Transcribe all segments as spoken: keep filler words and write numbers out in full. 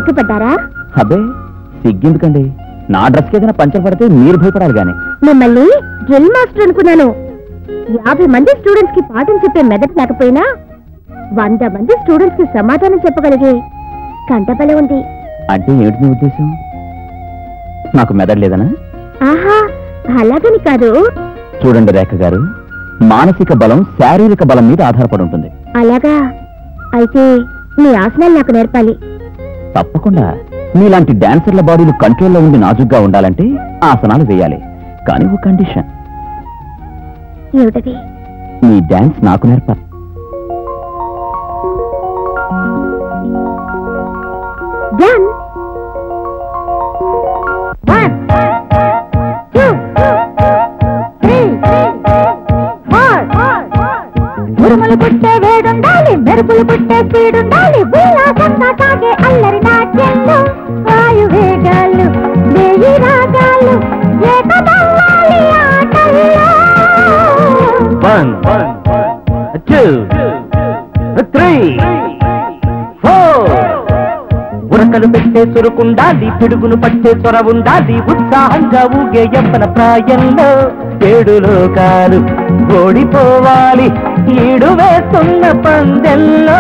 సిగ్గుపడ్డారా? అబ్బే సిగ్గెందుకండి, నా డ్రెస్ కి ఏదైనా పంచర్ పడితే మీరు భయపడాలి గాని. మిమ్మల్ని డ్రిల్ మాస్టర్ అనుకున్నాను. యాభై మంది స్టూడెంట్స్ కి పాఠం చెప్పే మెదడు లేకపోయినా వంద మంది స్టూడెంట్స్ కి సమాధానం చెప్పగలిగే కంటబలే ఉంది. అంటే ఏమిటి మీ ఉద్దేశం? నాకు మెదడు లేదనా? ఆహా, అలాగని కాదు. చూడండి రేఖ గారు, మానసిక బలం శారీరక బలం మీద ఆధారపడి ఉంటుంది. అలాగా? అయితే మీ ఆసనాలు నాకు నేర్పాలి. తప్పకుండా. మీలాంటి డాన్సర్ల బాడీలు కంట్రోల్లో ఉండి నాజుగ్గా ఉండాలంటే ఆసనాలు వేయాలి. కానీ ఒక కండిషన్. ఏమిటది? మీ డాన్స్ నాకు నేర్పాలి. Done. One, two, three, four. ఉరుములు పుట్టే వేడుండాలి, మెరుపులు పుట్టే స్పీడుండాలి, ఉల్లాసంగా సాగే అల్లరి నాట్యంలో వాయు వేగాలు, వేయి రాగాలు, ఏకమవ్వాలి ఆటల్లో. One, two, three, four. ఉరకలు పెట్టే సురుకుండాలి, పిడుగును పట్టే చొర ఉండాలి, ఉత్సాహంగా ఊగే యవ్వన ప్రాయంలో ఏడు లోకాలు ఓడిపోవాలి ఈడు వేస్తున్న పందెల్లో.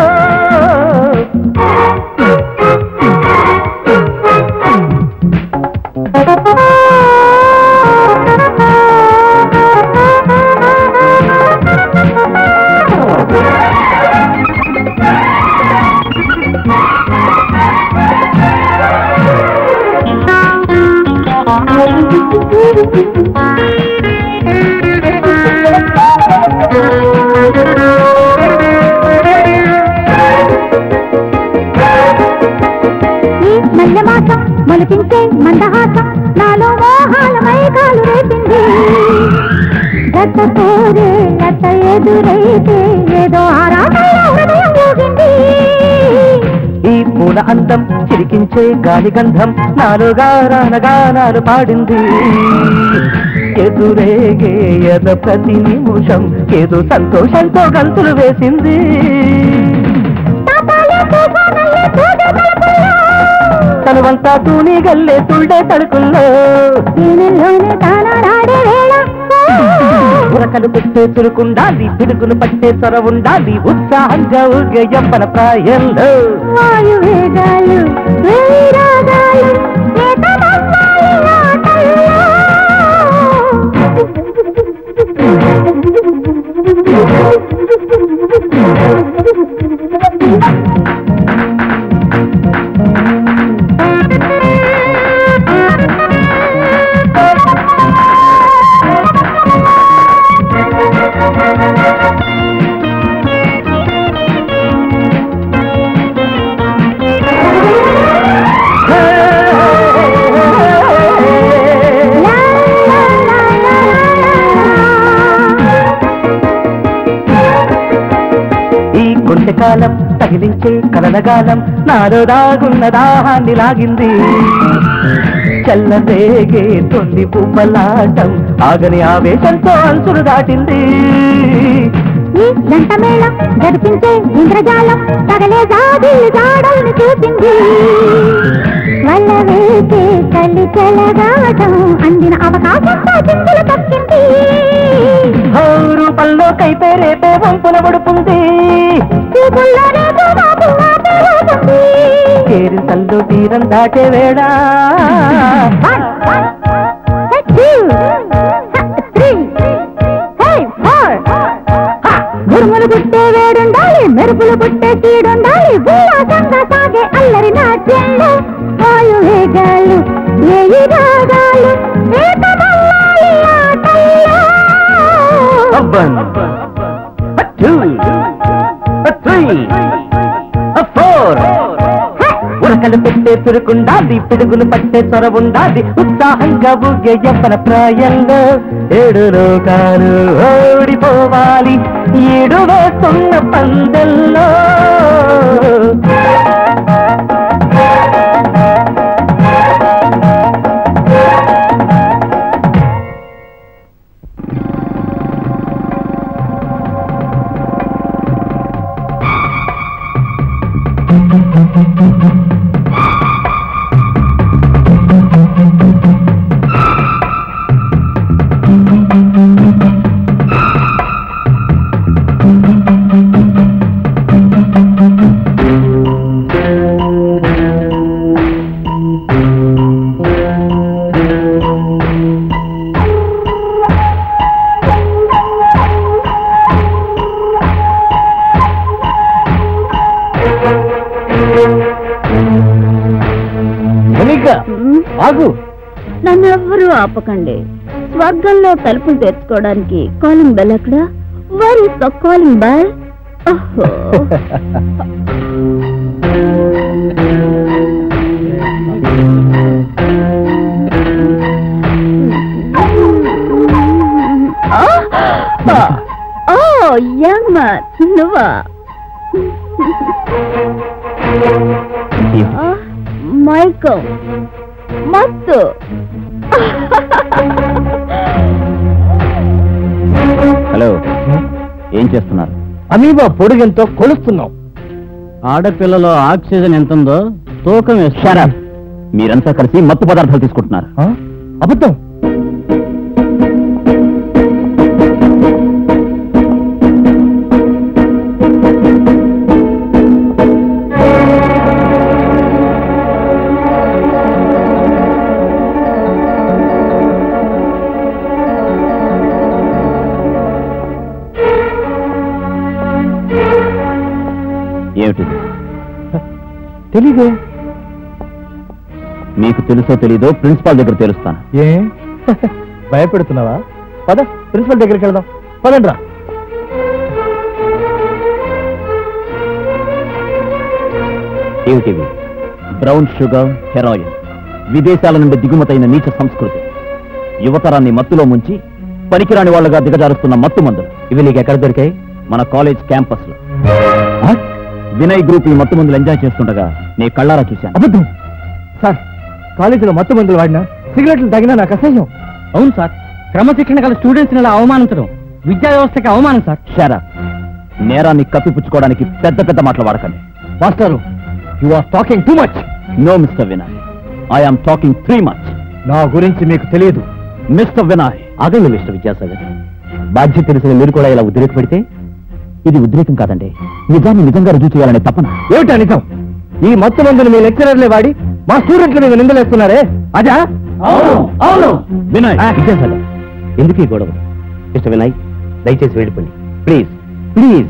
మల్లెమాసం మొలకించే మందహాసం నాలో మోహాల మైకాలు రేపింది. గత పోరే గత ఎదురైతే ఏదో ఆరాటంలో హృదయం ఊగింది. ఈ పూల అందం చిరికించే గాలి గంధం నాలో గానాలు పాడింది. ఎదురేగే ఎద ప్రతి నిమిషం ఏదో సంతోషంతో గంతులు వేసింది. తనువంతా తూని గల్లే తుళ్ళే తడుకుల్లో ఉరకలు పెట్టే చురుకుండాలి, పిడుగులు పట్టే చొర ఉండాలి, ఉత్సాహంగా ఊగే యవ్వన ప్రాయంలో వాయు వేగాలు, వేయి రాగాలు, ఏకమవ్వాలి ఆటల్లో. కాలం తగిలించే కలనగాలం నాలో దాగున్న దాహాన్ని లాగింది. చల్లరేగే తొండి పువ్వలాటం ఆగని ఆవేశంతో అంచులు దాటింది. ఈ జంట మేళం గడిపించే ఇంద్రజాలం తగలే జాబిల్లి జాడల్ని చూపింది. వల్ల వేసే తల్లి చెలగాటం అందిన అవకాశంతో చిందులు తప్పింది. రూపంలో కైపే రేపే వంపుల పడుతుంది. కేరింతల్లో తీరం దాటే వేళ ఉరుములు పుట్టే వేడుండాలి, మెరుపులు పుట్టే చీడుండాలి, ఉల్లాసంగా సాగే అల్లరి నాట్యంలో వాయు వేగాలు, ఏయి రాగాలు, ఏకమవ్వాలి ఆటల్లో. One, two, three, four. ఉరకలు పెట్టే చురుకుండాలి, పిడుగులు పట్టే చొర ఉండాలి, ఉత్సాహంగా ఊగే యవ్వన ప్రాయంలో ఏడు లోకాలు ఓడిపోవాలి ఏడు వేస్తున్న పందెల్లో. ఆగు. నన్ను ఎవ్వరూ ఆపకండి. స్వర్గంలో తలుపులు తెచ్చుకోవడానికి కాలింగ్ బెల్ ఎక్కడ? Where is the calling bell? Oh young man, నువ్వా? మైకం మత్తు. హలో, ఏం చేస్తున్నారు? అమీబా పొడుగెంతో కొలుస్తున్నాం. ఆడపిల్లలో ఆక్సిజన్ ఎంత ఉందో తూకం వేస్తారా? మీరంతా కలిసి మత్తు పదార్థాలు తీసుకుంటున్నారు. అబద్ధం. ఏమిటిది? తెలీదే. మీకు తెలుసో తెలీదో ప్రిన్సిపాల్ దగ్గర తెలుస్తాను. ఏ భయపెడుతున్నావా? పద, ప్రిన్సిపల్ దగ్గరికి వెళ్దాం. పదండ్రా. ఏమిటివి? బ్రౌన్ షుగర్, హెరాయిన్, విదేశాల నుండి దిగుమతైన నీచ సంస్కృతి, యువతరాన్ని మత్తులో ముంచి పనికిరాని వాళ్లుగా దిగజారుస్తున్న మత్తు మందులు. ఇవి నీకు ఎక్కడ దొరికాయి? మన కాలేజ్ క్యాంపస్ లో. వినయ్ గ్రూప్ ఈ మత్తు మందులు ఎంజాయ్ చేస్తుండగా నీ కళ్ళారా చూశాను. అబద్ధం సార్. కాలేజీలో మత్తు మందులు వాడినా, సిగరెట్లు తగినా నాకు అసహ్యం. అవును సార్, క్రమశిక్షణ గల స్టూడెంట్స్ ఇలా అవమానించడం విద్యా వ్యవస్థకి అవమానం సార్. షరా, నేరాన్ని కప్పిపుచ్చుకోవడానికి పెద్ద పెద్ద మాటలు వాడకండి. మాస్టారు, you are talking too much. No mister Vinay, I am talking three much. నా గురించి మీకు తెలియదు. మిస్టర్ వినయ్. ఆగండి మిస్టర్ విద్యాసాగర్, బాధ్యత తెలిసిన మీరు కూడా ఇలా ఉద్రేక పెడితే ఇది ఉద్రేకం కాదండి, నిజాన్ని నిజంగా రుజువు చేయాలనే తపన. ఏమిటా నిజం? ఈ మత్తు మందులు మీ లెక్చరర్లే వాడి మా స్టూడెంట్ల మీద నిందలేస్తున్నారే, అజా? అవును వినయ్. విద్యాసాగర్, ఎందుకు ఈ గొడవ? మిస్టర్ వినయ్, దయచేసి వెళ్ళిపోండి ప్లీజ్ ప్లీజ్.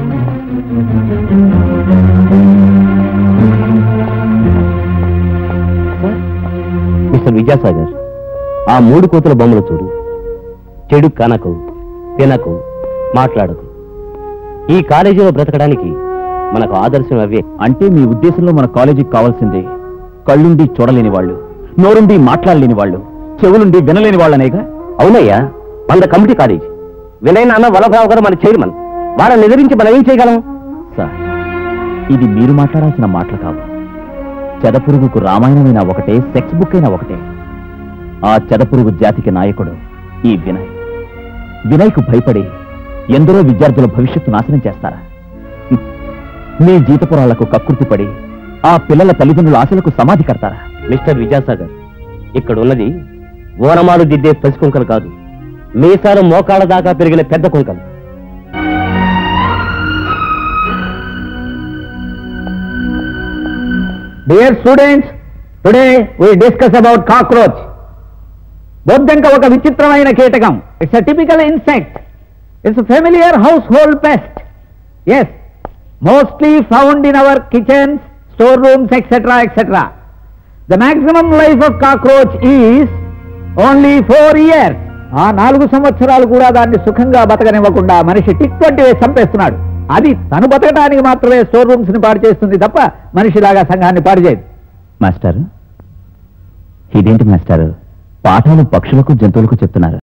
మిస్టర్ విద్యాసాగర్, ఆ మూడు కోతుల బొమ్మలు చూడు. చెడు కనకు, తినకు, మాట్లాడకు. ఈ కాలేజీలో బ్రతకడానికి మనకు ఆదర్శం అవే. అంటే మీ ఉద్దేశంలో మన కాలేజీకి కావాల్సింది కళ్ళుండి చూడలేని వాళ్ళు, నోరుండి మాట్లాడలేని వాళ్ళు, చెవులుండి వినలేని వాళ్ళనేగా? అవునయ్యా, మన కమిటీ కాలేజీ. వినయ్ నాన్న వల్లభరావు గారు మన చైర్మన్. వాళ్ళని ఎదిరించి మనం ఏం చేయగలం? సార్, ఇది మీరు మాట్లాడాల్సిన మాటలు కావు. చెదపురుగుకు రామాయణమైనా ఒకటే, సెక్స్ బుక్ అయినా ఒకటే. ఆ చెదపురుగు జాతికి నాయకుడు ఈ వినయ్. వినయ్కు భయపడి ఎందరో విద్యార్థుల భవిష్యత్తు నాశనం చేస్తారా? మీ జీతపురాలకు కక్కుర్తిపడి ఆ పిల్లల తల్లిదండ్రుల ఆశలకు సమాధి కడతారా? మిస్టర్ విద్యాసాగర్, ఇక్కడ ఉన్నది ఓనమాలు దిద్దే పసి కుంకలు కాదు, మీసాలు మోకాళ్ళ దాకా పెరిగిన పెద్ద కుంకలు. Dear students, today we discuss about cockroach. బొద్దంక ఒక విచిత్రమైన కీటకం. It's a typical insect. It's familiar household pest. Yes, mostly found in our kitchens, store rooms, etcetera etcetera. The maximum life of cockroach is only four years. ఆ నాలుగు సంవత్సరాలు కూడా దాన్ని సుఖంగా బతకనివ్వకుండా మనిషి టిక్ వంటి వేసి చంపేస్తున్నాడు. అది తను బతకడానికి మాత్రమే స్టోర్ రూమ్స్ ని పాడు చేస్తుంది తప్ప మనిషిలాగా సంఘాన్ని పాడు చేయదు. మాస్టర్, ఇదేంటి మాస్టర్, పాఠాలు పక్షులకు జంతువులకు చెప్తున్నారు?